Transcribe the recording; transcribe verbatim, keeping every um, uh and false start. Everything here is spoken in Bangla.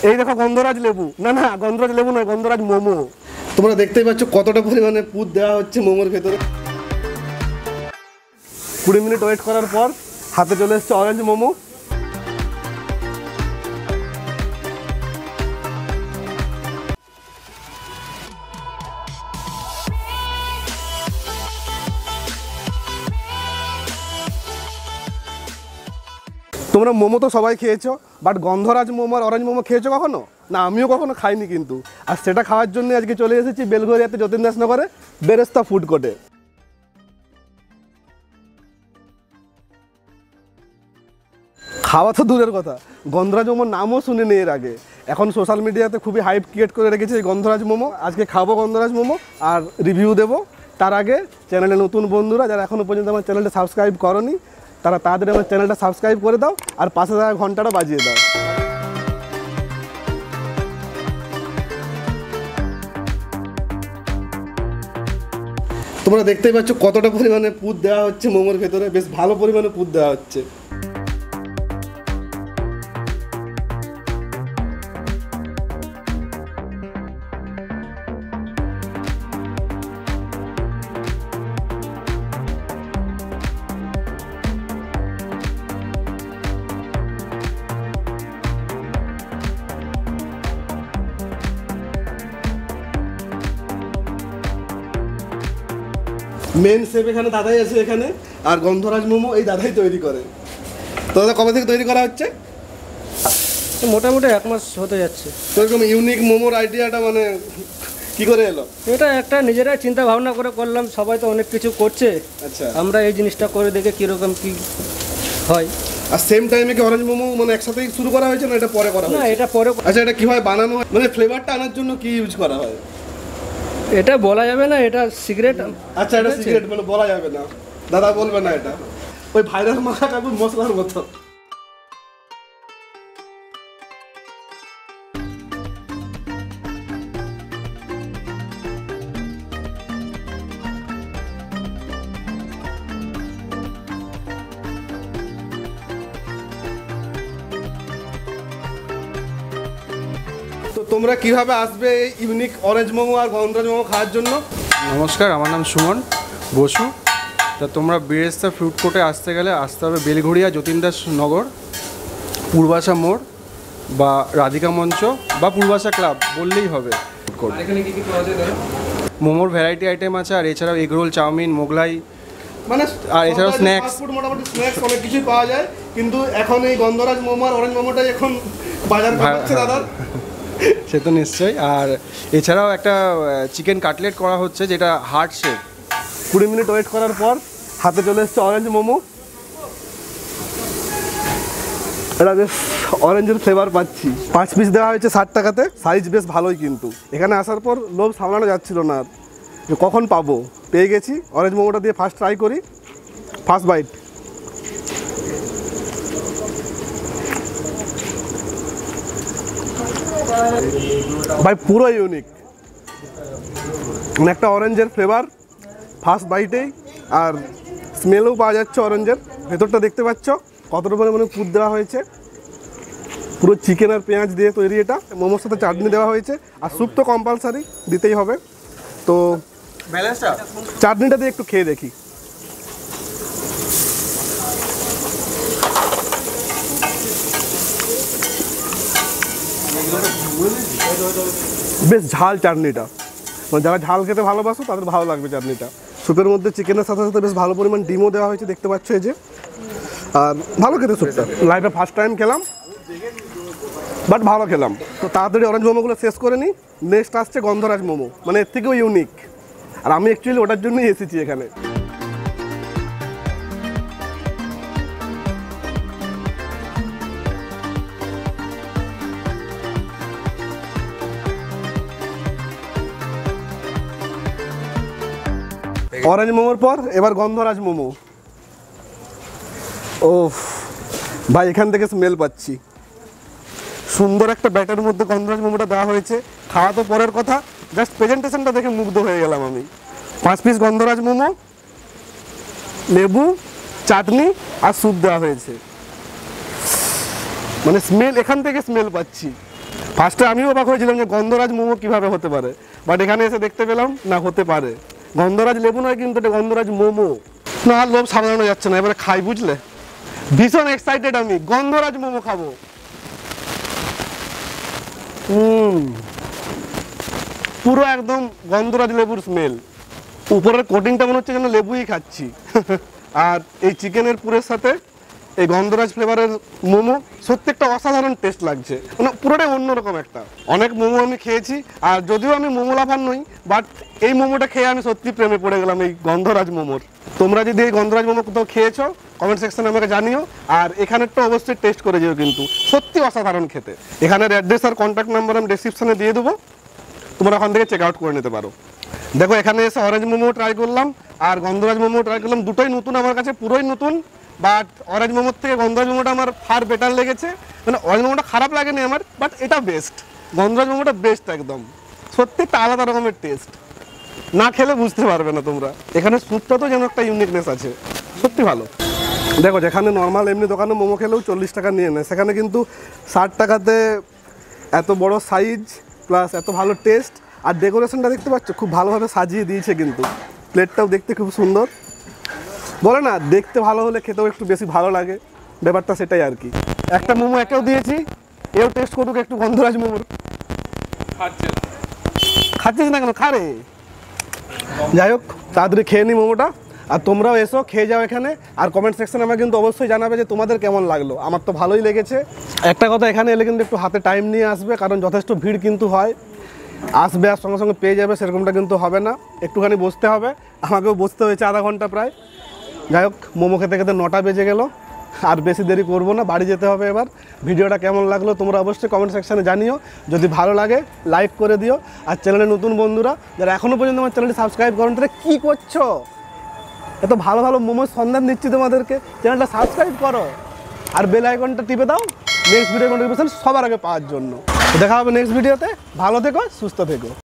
এই দেখো গন্ধরাজ লেবু, না না গন্ধরাজ লেবু নয়, গন্ধরাজ মোমো। তোমরা দেখতেই পাচ্ছ কতটা পরিমাণে পুর দেওয়া হচ্ছে মোমোর ভেতরে। কুড়ি মিনিট ওয়েট করার পর হাতে চলে এসছে অরেঞ্জ মোমো। তোমরা মোমো তো সবাই খেয়েছো, but Gondhoraj momo R orange momo খেয়েছো কখনো? না, আমিও কখনো খাইনি কিন্তু। আর সেটা খাওয়ার জন্য আজকে চলে এসেছি বেলঘরিয়াতে যতীন দাসনগরে বেরেস্তা ফুড কোর্টে। খাওয়া তো দূরের কথা, গন্ধরাজ মোমোর নামও শুনিনি এর আগে। এখন সোশ্যাল মিডিয়াতে খুবই হাইপ ক্রিয়েট করে রেখেছে এই গন্ধরাজ মোমো। আজকে খাবো গন্ধরাজ মোমো আর রিভিউ দেবো। তার আগে চ্যানেলে নতুন বন্ধুরা যারা এখনও পর্যন্ত আমার চ্যানেলটা সাবস্ক্রাইব করনি, তারা তাড়াতাড়ি আমার চ্যানেলটা সাবস্ক্রাইব করে দাও আর পাশে থাকা ঘন্টাটা বাজিয়ে দাও। তোমরা দেখতেই পাচ্ছ কতটা পরিমাণে পুর দেওয়া হচ্ছে মোমোর ভেতরে, বেশ ভালো পরিমাণে পুর দেওয়া হচ্ছে। মেন শেফ এখানে দাদাই আছে এখানে, আর গন্ধরাজ মোমো এই দাদাই তৈরি করে। তো দাদা কবে থেকে তৈরি করা হচ্ছে? মোটামুটি এক মাস হতে যাচ্ছে। তো এরকম ইউনিক মোমোর আইডিয়াটা মানে কি করে এলো? এটা একটা নিজেরাই চিন্তা ভাবনা করে করলাম, সবাই তো অনেক কিছু করছে, আচ্ছা আমরা এই জিনিসটা করে দেখে কীরকম কি হয়। আর সেম টাইমে কি অরেঞ্জ মোমো মানে একসাথেই শুরু করা হয়েছে না এটা পরে করা হয়েছে? না, এটা পরে। আচ্ছা, এটা কিভাবে বানানো হয়, মানে ফ্লেভারটা আনার জন্য কি ইউজ করা হয়? এটা বলা যাবে না, এটা সিক্রেট। আচ্ছা, এটা সিক্রেট মানে বলা যাবে না, দাদা বলবে না। এটা ওই ভাইরাল মাখা কাকুর মশলার মতো। তো তোমরা কিভাবে আসবে এই ইউনিক অরেঞ্জ মোমো আর গন্ধরাজ মোমো খাওয়ার জন্য? নমস্কার, আমার নাম সুমন বসু। তা তোমরা বেরেস্তা ফুড কোর্টে আসতে গেলে আসতে হবে বেলঘরিয়া যতীন দাস নগর, পূর্বাশা মোড় বা রাধিকা মঞ্চ বা পূর্বাশা ক্লাব বললেই হবে। মোমোর ভ্যারাইটি আইটেম আছে, আর এছাড়াও এগরোল, চাউমিন, মোগলাই, মানে আর এছাড়াও স্ন্যাক্স, ফাস্ট ফুড মোটামুটি স্ন্যাক্স অনেক কিছুই পাওয়া যায়। কিন্তু এখন এই গন্ধরাজ মোমো আর অরেঞ্জ মোমোটাই এখন বাজার পাচ্ছে দাদা। সে তো নিশ্চয়ই। আর এছাড়াও একটা চিকেন কাটলেট করা হচ্ছে যেটা হার্ট শেপ। কুড়ি মিনিট ওয়েট করার পর হাতে চলে এসছে অরেঞ্জ মোমো। এটা বেশ অরেঞ্জের ফ্লেভার পাচ্ছি। পাঁচ পিস দেওয়া হয়েছে ষাট টাকাতে, সাইজ বেশ ভালোই। কিন্তু এখানে আসার পর লোভ সামলানো যাচ্ছিল না আর, যে কখন পাবো। পেয়ে গেছি। অরেঞ্জ মোমোটা দিয়ে ফার্স্ট ট্রাই করি, ফার্স্ট বাইট। ভাই পুরো ইউনিক, একটা অরেঞ্জের ফ্লেভার ফার্স্ট বাইটেই, আর স্মেলও পাওয়া যাচ্ছে অরেঞ্জের। ভেতরটা দেখতে পাচ্ছ কতটা পরিমাণে পুর দেওয়া হয়েছে, পুরো চিকেন আর পেঁয়াজ দিয়ে তৈরি। এটা মোমোর সাথে চাটনি দেওয়া হয়েছে, আর স্যুপ তো কম্পালসারি দিতেই হবে। তো চাটনিটা দিয়ে একটু খেয়ে দেখি। বেশ ঝাল চাটনিটা, মানে যারা ঝাল খেতে ভালোবাসো তাদের ভালো লাগবে চাটনিটা। স্যুপের মধ্যে চিকেনের সাথে সাথে বেশ ভালো পরিমাণ ডিমও দেওয়া হয়েছে, দেখতে পাচ্ছ এই যে। আর ভালো খেতে স্যুপটা, লাইফে ফার্স্ট টাইম খেলাম, বাট ভালো খেলাম। তো তাড়াতাড়ি অরেঞ্জ মোমোগুলো শেষ করে নিই। নেক্সট আসছে গন্ধরাজ মোমো, মানে এর থেকেও ইউনিক। আর আমি অ্যাকচুয়ালি ওটার জন্যই এসেছি এখানে। অরেঞ্জ মোমোর পর এবার গন্ধরাজ মোমো। ও ভাই, এখান থেকে স্মেল পাচ্ছি। সুন্দর একটা ব্যাটার মধ্যে গন্ধরাজ মোমোটা দেওয়া হয়েছে। খাওয়া তো পরের কথা, জাস্ট প্রেজেন্টেশনটা দেখে মুগ্ধ হয়ে গেলাম আমি। পাঁচ পিস গন্ধরাজ মোমো, লেবু, চাটনি আর স্যুপ দেওয়া হয়েছে। মানে স্মেল, এখান থেকে স্মেল পাচ্ছি। ফার্স্টে আমিও অবাক হয়েছিলাম যে গন্ধরাজ মোমো কিভাবে হতে পারে, বাট এখানে এসে দেখতে পেলাম না, হতে পারে। গন্ধরাজ লেবু নয় কিন্তু এটা গন্ধরাজ মোমো। না আর লোভ সামলানো যাচ্ছে না, এবারে খাই, বুঝলে? ভীষণ এক্সাইটেড আমি, গন্ধরাজ মোমো খাবো। হুম, পুরো একদম গন্ধরাজ লেবুর স্মেল। উপরের কোটিংটা মনে হচ্ছে যেন লেবুই খাচ্ছি। আর এই চিকেনের পুরের সাথে এই গন্ধরাজ ফ্লেভারের মোমো সত্যি একটা অসাধারণ টেস্ট লাগছে, মানে পুরোটাই অন্যরকম একটা। অনেক মোমো আমি খেয়েছি, আর যদিও আমি মোমো লাভার নই, বাট এই মোমোটা খেয়ে আমি সত্যি প্রেমে পড়ে গেলাম এই গন্ধরাজ মোমোর। তোমরা যদি এই গন্ধরাজ মোমো কোথাও খেয়েছো কমেন্ট সেকশনে আমাকে জানিও, আর এখানেরটা অবশ্যই টেস্ট করে যেও, কিন্তু সত্যি অসাধারণ খেতে। এখানের অ্যাড্রেস আর কন্ট্যাক্ট নাম্বার আমি ডেসক্রিপশনে দিয়ে দেবো, তোমরা ওখান থেকে চেক আউট করে নিতে পারো। দেখো এখানে এসে অরেঞ্জ মোমো ট্রাই করলাম আর গন্ধরাজ মোমো ট্রাই করলাম, দুটোই নতুন আমার কাছে, পুরোই নতুন। বাট অরেঞ্জ মোমোর থেকে গন্ধরাজ মোমোটা আমার ফার বেটার লেগেছে। মানে অরেঞ্জ মোমোটা খারাপ লাগেনি আমার, বাট এটা বেস্ট। গন্ধরাজ মোমোটা বেস্ট একদম, সত্যি একটা আলাদা রকমের টেস্ট, না খেলে বুঝতে পারবে না তোমরা। এখানে স্যুপটা তো যেন একটা ইউনিকনেস আছে, সত্যি ভালো। দেখো যেখানে নর্মাল এমনি দোকানে মোমো খেলেও চল্লিশ টাকা নিয়ে নেয়, সেখানে কিন্তু ষাট টাকাতে এত বড় সাইজ প্লাস এত ভালো টেস্ট। আর ডেকোরেশনটা দেখতে পাচ্ছ, খুব ভালোভাবে সাজিয়ে দিয়েছে, কিন্তু প্লেটটাও দেখতে খুব সুন্দর। বলে না, দেখতে ভালো হলে খেতেও একটু বেশি ভালো লাগে, ব্যাপারটা সেটাই আর কি। একটা মোমো একেও দিয়েছি, এও টেস্ট করুক একটু গন্ধরাজ মোমোর। খাচ্ছিস না কেন, খা রে। যাই হোক, তাড়াতাড়ি খেয়ে নি মোমোটা, আর তোমরাও এসো খেয়ে যাও এখানে। আর কমেন্ট সেকশনে আমাকে কিন্তু অবশ্যই জানাবে যে তোমাদের কেমন লাগলো। আমার তো ভালোই লেগেছে। একটা কথা, এখানে এলে কিন্তু একটু হাতে টাইম নিয়ে আসবে, কারণ যথেষ্ট ভিড় কিন্তু হয়। আসবে আর সঙ্গে সঙ্গে পেয়ে যাবে সেরকমটা কিন্তু হবে না, একটুখানি বসতে হবে। আমাকেও বসতে হয়েছে আধা ঘন্টা প্রায়। যাই হোক, মোমো খেতে খেতে নটা বেজে গেল, আর বেশি দেরি করবো না, বাড়ি যেতে হবে এবার। ভিডিওটা কেমন লাগলো তোমরা অবশ্যই কমেন্ট সেকশনে জানিও, যদি ভালো লাগে লাইক করে দিও। আর চ্যানেলে নতুন বন্ধুরা যারা এখনও পর্যন্ত আমার চ্যানেলটি সাবস্ক্রাইব করেন, তারা কী করছো? এত ভালো ভালো মোমোর সন্ধান দিচ্ছি তোমাদেরকে, চ্যানেলটা সাবস্ক্রাইব করো আর বেল আইকনটা টিপে দাও নেক্সট ভিডিও নোটিফিকেশন সবার আগে পাওয়ার জন্য। দেখা হবে নেক্সট ভিডিওতে। ভালো থেকো, সুস্থ থেকো।